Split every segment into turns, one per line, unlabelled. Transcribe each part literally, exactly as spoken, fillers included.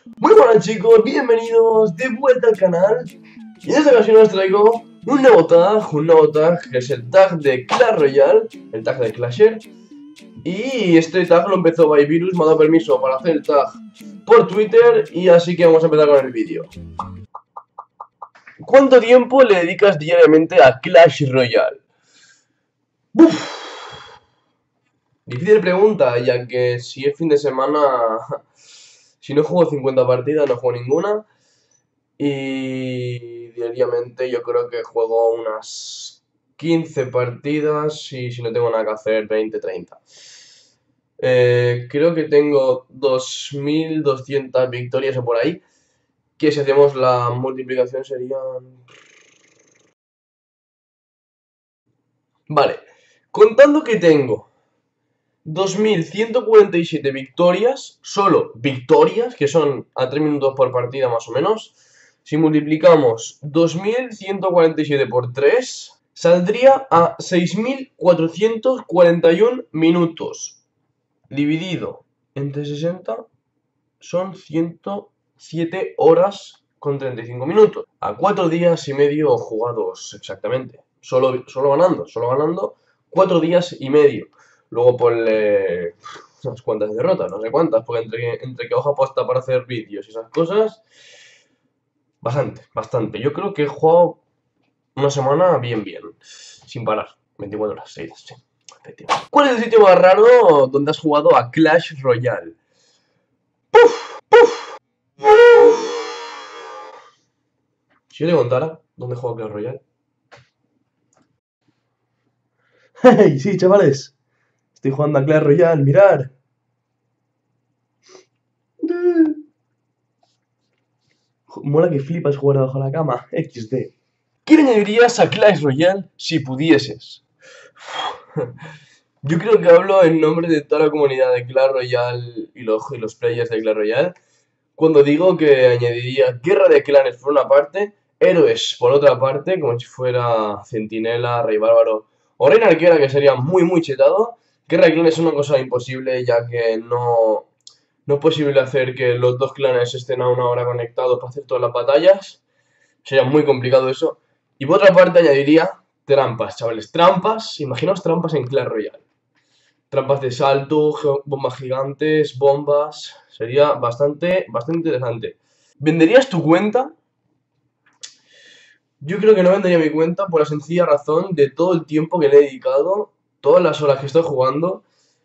Muy buenas chicos, bienvenidos de vuelta al canal. Y en esta ocasión os traigo un nuevo tag, un nuevo tag que es el tag de Clash Royale, el tag de Clasher. Y este tag lo empezó Byvirus, me ha dado permiso para hacer el tag por Twitter y así que vamos a empezar con el vídeo. ¿Cuánto tiempo le dedicas diariamente a Clash Royale? Uf. Difícil pregunta, ya que si es fin de semana, si no juego cincuenta partidas, no juego ninguna. Y diariamente yo creo que juego unas quince partidas y si no tengo nada que hacer, veinte, treinta. Eh, creo que tengo dos mil doscientas victorias o por ahí, que si hacemos la multiplicación serían... Vale, contando que tengo dos mil ciento cuarenta y siete victorias, solo victorias, que son a tres minutos por partida más o menos. Si multiplicamos dos mil ciento cuarenta y siete por tres, saldría a seis mil cuatrocientos cuarenta y uno minutos. Dividido entre sesenta son ciento siete horas con treinta y cinco minutos. A cuatro días y medio jugados exactamente. Solo, solo ganando, solo ganando cuatro días y medio. Luego ponle unas cuantas derrotas, no sé cuántas, porque entre, entre que hoja posta para hacer vídeos y esas cosas, bastante, bastante. Yo creo que he jugado una semana bien, bien, sin parar, veinticuatro horas seguidas, sí, efectivamente. ¿Cuál es el sitio más raro donde has jugado a Clash Royale? ¡Puf! ¡Puf! Si yo te contara dónde juego a Clash Royale. ¡Hey! Sí, chavales. Estoy jugando a Clash Royale, mirad. Mola que flipas jugar debajo de la cama. equis de. ¿Qué añadirías a Clash Royale si pudieses? Yo creo que hablo en nombre de toda la comunidad de Clash Royale y los, y los players de Clash Royale cuando digo que añadiría Guerra de Clanes por una parte, Héroes por otra parte, como si fuera Centinela, Rey Bárbaro o Reina Arquera, que sería muy muy chetado. Guerra de Clanes es una cosa imposible, ya que no, no es posible hacer que los dos clanes estén a una hora conectados para hacer todas las batallas. Sería muy complicado eso. Y por otra parte añadiría trampas, chavales. Trampas, imaginaos trampas en Clash Royale. Trampas de salto, bombas gigantes, bombas. Sería bastante, bastante interesante. ¿Venderías tu cuenta? Yo creo que no vendería mi cuenta por la sencilla razón de todo el tiempo que le he dedicado, todas las horas que estoy jugando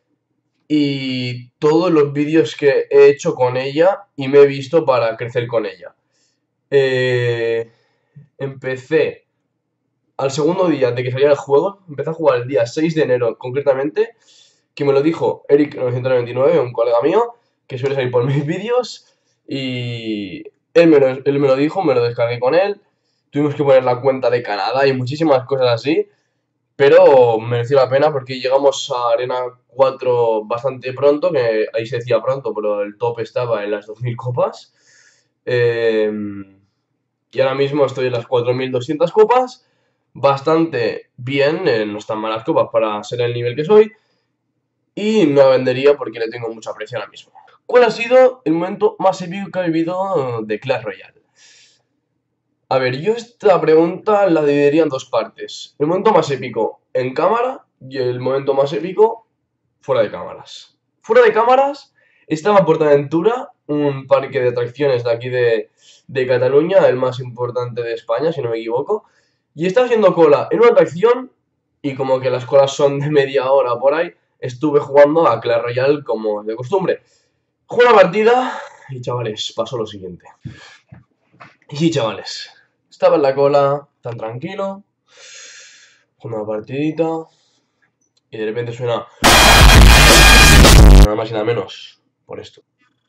y todos los vídeos que he hecho con ella y me he visto para crecer con ella. Eh, empecé al segundo día de que saliera el juego, empecé a jugar el día seis de enero concretamente, que me lo dijo Eric novecientos noventa y nueve, un colega mío, que suele salir por mis vídeos, y él me, lo, él me lo dijo, me lo descargué con él, tuvimos que poner la cuenta de Canadá y muchísimas cosas así, pero mereció la pena porque llegamos a Arena cuatro bastante pronto, que ahí se decía pronto, pero el top estaba en las dos mil copas, eh, y ahora mismo estoy en las cuatro mil doscientas copas, bastante bien, eh, no están malas copas para ser el nivel que soy. Y no la vendería porque le tengo mucha aprecio ahora mismo. ¿Cuál ha sido el momento más épico que ha vivido de Clash Royale? A ver, yo esta pregunta la dividiría en dos partes. El momento más épico en cámara y el momento más épico fuera de cámaras. Fuera de cámaras estaba PortAventura, un parque de atracciones de aquí de, de Cataluña, el más importante de España, si no me equivoco. Y estaba haciendo cola en una atracción y como que las colas son de media hora por ahí, estuve jugando a Clash Royale como de costumbre. Jugué una partida y chavales, pasó lo siguiente. Y sí, chavales, estaba en la cola, tan tranquilo, jugando una partidita y de repente suena nada más y nada menos por esto.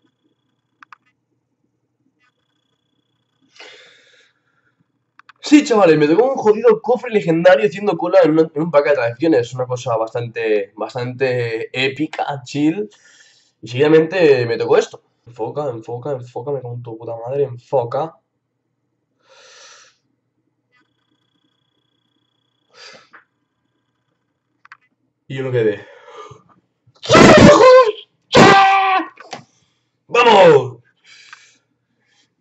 Sí, chavales, me tocó un jodido cofre legendario haciendo cola en, una, en un pack de atracciones. Una cosa bastante, bastante épica, chill. Y seguidamente me tocó esto. Enfoca, enfoca, enfoca, me cago en tu puta madre, enfoca. Y yo me quedé. ¡Vamos!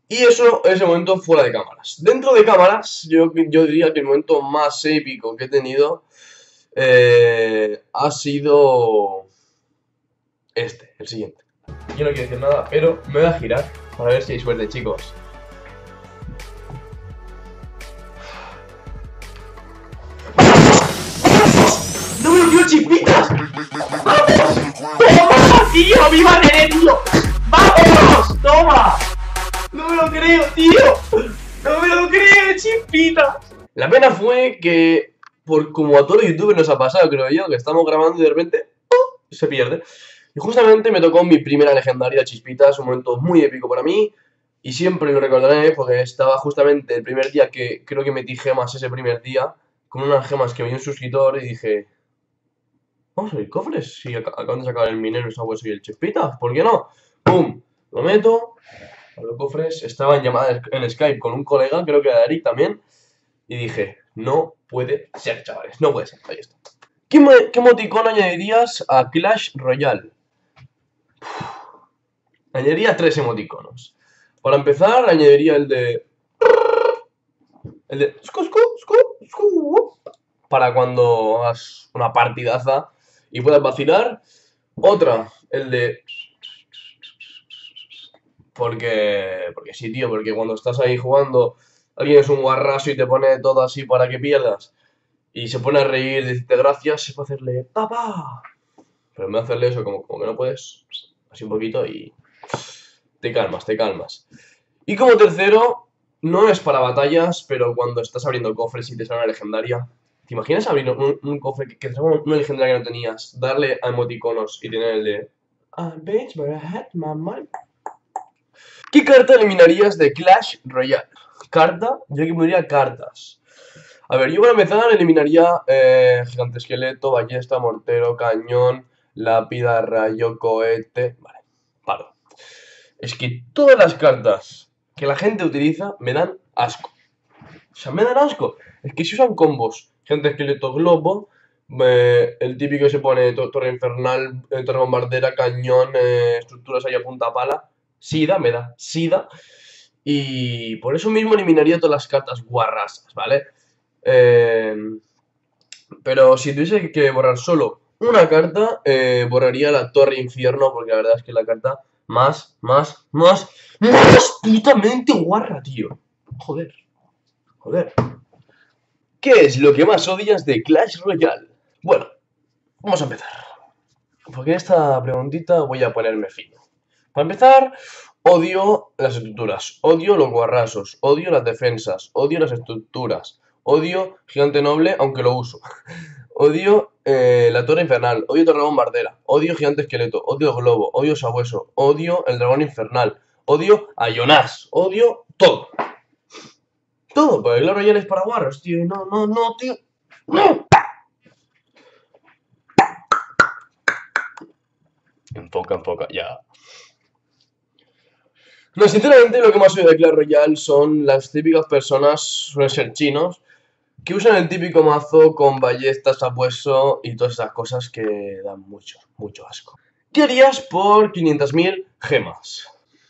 Y eso es el momento fuera de cámaras. Dentro de cámaras, yo, yo diría que el momento más épico que he tenido eh, ha sido este, el siguiente. Yo no quiero decir nada, pero me voy a girar para ver si hay suerte, chicos. ¡No me lo quiero, Chispitas! ¡Vamos! ¡Toma, tío! ¡Viva Nene, tío! ¡Vamos! ¡Toma! ¡No me lo creo, tío! ¡No me lo creo, Chispitas! La pena fue que, por como a todos los youtubers nos ha pasado, creo yo, que estamos grabando y de repente ¡oh! Se pierde. Y justamente me tocó mi primera legendaria, Chispitas, un momento muy épico para mí. Y siempre lo recordaré porque estaba justamente el primer día que creo que metí gemas ese primer día, con unas gemas que me dio un suscriptor y dije... Vamos a abrir cofres. Si ac acaban de sacar el minero, el sabueso y el Chispitas, ¿por qué no? ¡Pum! Lo meto. Abro cofres. Estaba en llamada en Skype con un colega, creo que era Eric también. Y dije, no puede ser, chavales. No puede ser. Ahí está. ¿Qué, qué emoticón añadirías a Clash Royale? Uf. Añadiría tres emoticonos. Para empezar, añadiría el de... El de... Para cuando hagas una partidaza y puedas vacilar. Otra, el de... Porque, porque sí, tío, porque cuando estás ahí jugando, alguien es un guarraso y te pone todo así para que pierdas. Y se pone a reír, decirte gracias, se puede hacerle ¡papá! Pero en vez de hacerle eso, como, como que no puedes, así un poquito y te calmas, te calmas. Y como tercero, no es para batallas, pero cuando estás abriendo cofres y te sale una legendaria, ¿te imaginas abrir un, un cofre que, que te sale una legendaria que no tenías, darle a emoticonos y tener el de ah, bitch, but I had my money. ¿Qué carta eliminarías de Clash Royale? ¿Carta? Yo aquí pondría cartas. A ver, yo para empezar eliminaría eh, Gigante Esqueleto, Ballesta, Mortero, Cañón, Lápida, Rayo, Cohete... Vale, paro. Es que todas las cartas que la gente utiliza me dan asco. O sea, me dan asco. Es que si usan combos, Gigante Esqueleto, Globo, eh, el típico que se pone Torre Infernal, eh, Torre Bombardera, Cañón, eh, estructuras ahí a punta pala... Sida, me da sida. Y por eso mismo eliminaría todas las cartas guarrasas, ¿vale? Eh, pero si tuviese que borrar solo una carta, eh, borraría la Torre Infierno, porque la verdad es que es la carta más, más, más, más putamente guarra, tío. Joder, joder. ¿Qué es lo que más odias de Clash Royale? Bueno, vamos a empezar. Porque en esta preguntita voy a ponerme fino. Para empezar, odio las estructuras, odio los guarrasos, odio las defensas, odio las estructuras, odio Gigante Noble, aunque lo uso, odio eh, la Torre Infernal, odio Torre Bombardera, odio Gigante Esqueleto, odio Globo, odio Sabueso, odio el Dragón Infernal, odio a Jonas, odio todo. Todo, porque Clash Royale es para guarros, tío, no, no, no, tío, no. Enfoca, enfoca, ya. No, sinceramente lo que más odio de Clash Royale son las típicas personas, suelen ser chinos, que usan el típico mazo con ballestas, sabueso y todas esas cosas que dan mucho, mucho asco. ¿Qué harías por quinientas mil gemas?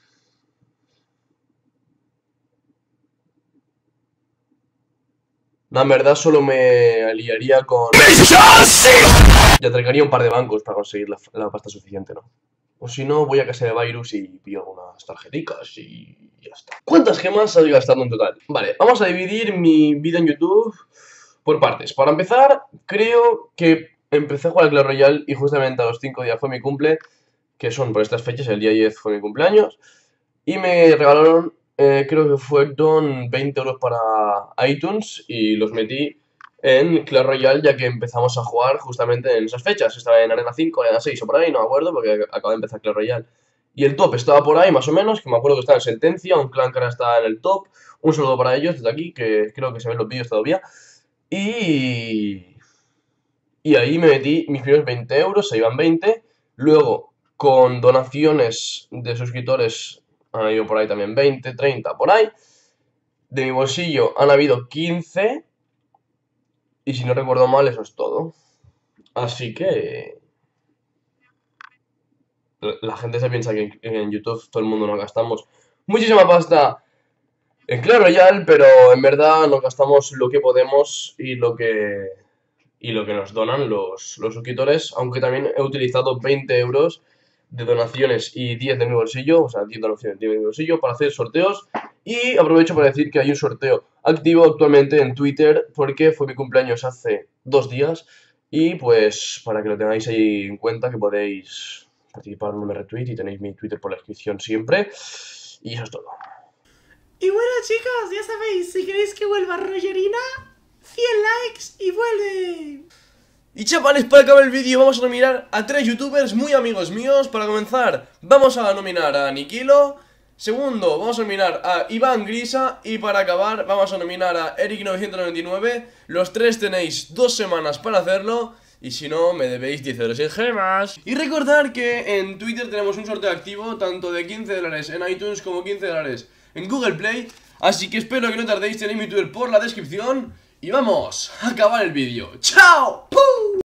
No, en verdad solo me aliaría con... Y atracaría un par de bancos para conseguir la, la pasta suficiente, ¿no? O si no, voy a casa de Virus y pillo algunas tarjeticas y ya está. ¿Cuántas gemas has gastado en total? Vale, vamos a dividir mi vida en YouTube por partes. Para empezar, creo que empecé a jugar al Clash Royale y justamente a los cinco días fue mi cumple, que son por estas fechas, el día diez fue mi cumpleaños, y me regalaron, eh, creo que fueron veinte euros para iTunes y los metí en Clash Royale, ya que empezamos a jugar justamente en esas fechas. Estaba en Arena cinco, Arena seis o por ahí, no me acuerdo, porque acabo de empezar Clash Royale. Y el top estaba por ahí, más o menos, que me acuerdo que estaba en Sentencia, un clan que ahora está en el top. Un saludo para ellos desde aquí, que creo que se ven los vídeos todavía. Y... Y ahí me metí mis primeros veinte euros, se iban veinte. Luego, con donaciones de suscriptores, han habido por ahí también veinte, treinta, por ahí. De mi bolsillo han habido quince. Y si no recuerdo mal, eso es todo. Así que... La gente se piensa que en YouTube todo el mundo nos gastamos muchísima pasta en Clash Royale, pero en verdad nos gastamos lo que podemos y lo que, y lo que nos donan los, los suscriptores, aunque también he utilizado veinte euros de donaciones y diez de mi bolsillo, o sea, diez donaciones, diez de mi bolsillo para hacer sorteos. Y aprovecho para decir que hay un sorteo activo actualmente en Twitter porque fue mi cumpleaños hace dos días y pues para que lo tengáis ahí en cuenta que podéis participar en un retweet y tenéis mi Twitter por la descripción siempre. Y eso es todo.
Y bueno, chicos, ya sabéis, si queréis que vuelva Rogerina, cien likes y vuelve.
Y chavales, para acabar el vídeo vamos a nominar a tres youtubers muy amigos míos. Para comenzar, vamos a nominar a Nikilo. Segundo, vamos a nominar a Iván Grisa. Y para acabar, vamos a nominar a Eric novecientos noventa y nueve. Los tres tenéis dos semanas para hacerlo. Y si no, me debéis diez euros en gemas. Y recordar que en Twitter tenemos un sorteo activo, tanto de quince dólares en iTunes como quince dólares en Google Play. Así que espero que no tardéis, tenéis mi Twitter por la descripción. Y vamos a acabar el vídeo. ¡Chao!